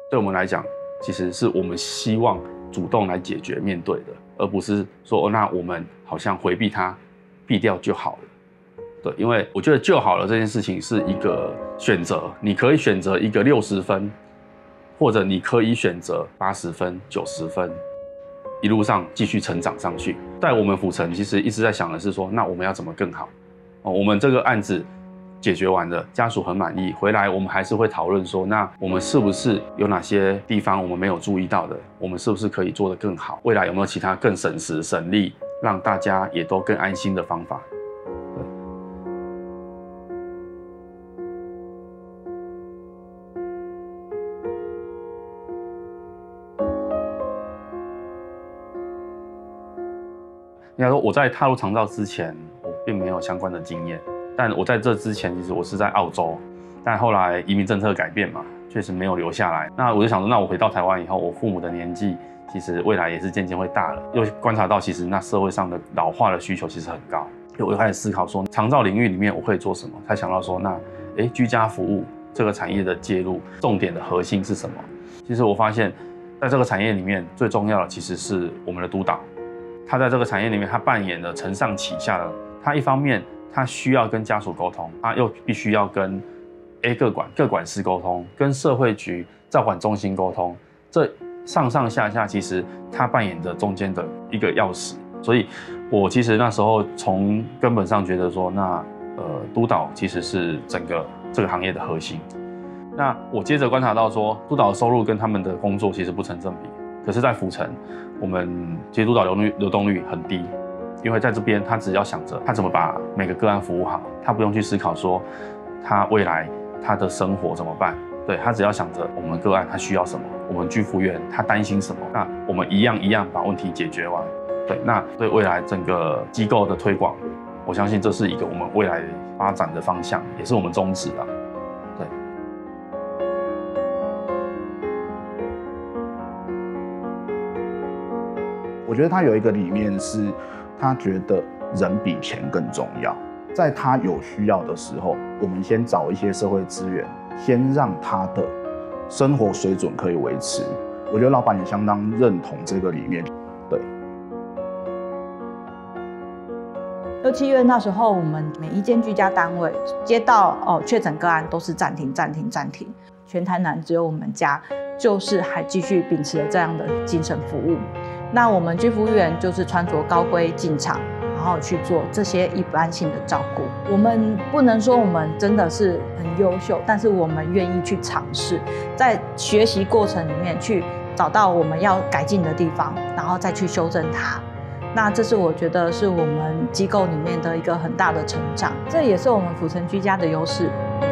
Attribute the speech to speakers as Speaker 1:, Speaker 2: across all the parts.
Speaker 1: 对我们来讲，其实是我们希望主动来解决面对的，而不是说那我们好像回避它，避掉就好了。对，因为我觉得就好了这件事情是一个选择，你可以选择一个60分，或者你可以选择80分、90分，一路上继续成长上去。在我们府城其实一直在想的是说，那我们要怎么更好？我们这个案子解决完了，家属很满意，回来我们还是会讨论说，那我们是不是有哪些地方我们没有注意到的？我们是不是可以做得更好？未来有没有其他更省时省力，让大家也都更安心的方法？应该说，我在踏入长照之前，我并没有相关的经验。但我在这之前，其实我是在澳洲，但后来移民政策改变嘛，确实没有留下来。那我就想说，那我回到台湾以后，我父母的年纪其实未来也是渐渐会大了，又观察到其实那社会上的老化的需求其实很高，所以我就开始思考说，长照领域里面我可以做什么？才想到说，那居家服务这个产业的介入，重点的核心是什么？其实我发现，在这个产业里面最重要的其实是我们的督导。他在这个产业里面，他扮演了承上启下的。他一方面他需要跟家属沟通，他又必须要跟各管师沟通，跟社会局照管中心沟通。这上上下下，其实他扮演着中间的一个钥匙。所以，我其实那时候从根本上觉得说，那督导其实是整个这个行业的核心。那我接着观察到说，督导的收入跟他们的工作其实不成正比。可是，在府城，我们其实督导流动率很低，因为在这边他只要想着他怎么把每个个案服务好，他不用去思考说他未来他的生活怎么办，对，他只要想着我们个案他需要什么，我们居服员他担心什么，那我们一样一样把问题解决完，对，那对未来整个机构的推广，我相信这是一个我们未来发展的方向，也是我们宗旨啊。
Speaker 2: 我觉得他有一个理念是，他觉得人比钱更重要。在他有需要的时候，我们先找一些社会资源，先让他的生活水准可以维持。我觉得老板也相当认同这个理念。对。
Speaker 3: 6、7月那时候，我们每一间居家单位接到确诊个案都是暂停。全台南只有我们家就是还继续秉持了这样的精神服务。那我们居服员就是穿着高规进场，然后去做这些一般性的照顾。我们不能说我们真的是很优秀，但是我们愿意去尝试，在学习过程里面去找到我们要改进的地方，然后再去修正它。那这是我觉得是我们机构里面的一个很大的成长，这也是我们府城居家的优势。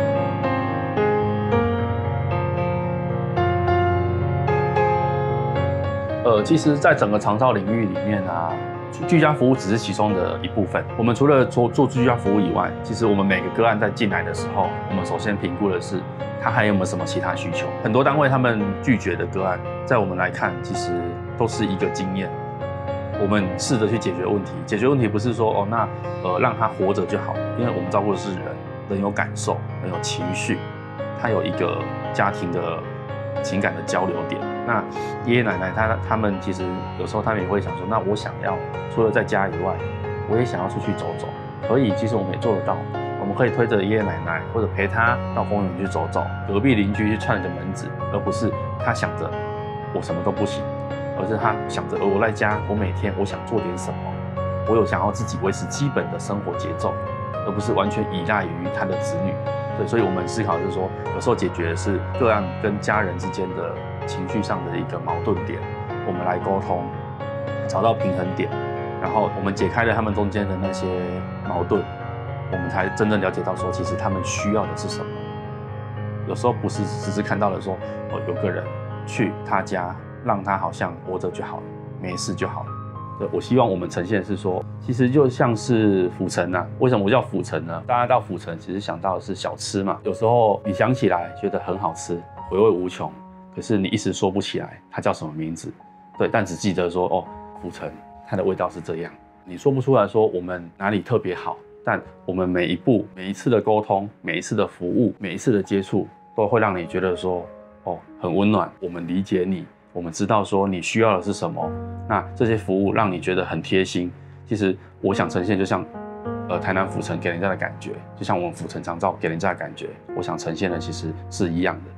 Speaker 1: 其实，在整个长照领域里面啊，居家服务只是其中的一部分。我们除了做居家服务以外，其实我们每个个案在进来的时候，我们首先评估的是他还有没有什么其他需求。很多单位他们拒绝的个案，在我们来看，其实都是一个经验。我们试着去解决问题，解决问题不是说让他活着就好，因为我们照顾的是人，人有感受，人有情绪，他有一个家庭的情感的交流点。那爷爷奶奶他们其实有时候他们也会想说，那我想要除了在家以外，我也想要出去走走。可以，其实我们也做得到。我们可以推着爷爷奶奶或者陪他到公园去走走，隔壁邻居去串个门子，而不是他想着我什么都不行，而是他想着我在家，我每天我想做点什么，我有想要自己维持基本的生活节奏，而不是完全依赖于他的子女。对，所以我们思考就是说，有时候解决的是个案跟家人之间的情绪上的一个矛盾点，我们来沟通，找到平衡点，然后我们解开了他们中间的那些矛盾，我们才真正了解到说，其实他们需要的是什么。有时候不是只是看到了说，有个人去他家，让他好像活着就好了，没事就好了。对，我希望我们呈现的是说，其实就像是府城啊，为什么我叫府城呢？大家到府城其实想到的是小吃嘛，有时候你想起来觉得很好吃，回味无穷，可是你一时说不起来它叫什么名字。对，但只记得说府城它的味道是这样，你说不出来说我们哪里特别好，但我们每一步、每一次的沟通、每一次的服务、每一次的接触，都会让你觉得说， 哦，很温暖，我们理解你，我们知道说你需要的是什么，那这些服务让你觉得很贴心。其实我想呈现就像台南府城给人家的感觉，就像我们府城长照给人家的感觉，我想呈现的其实是一样的。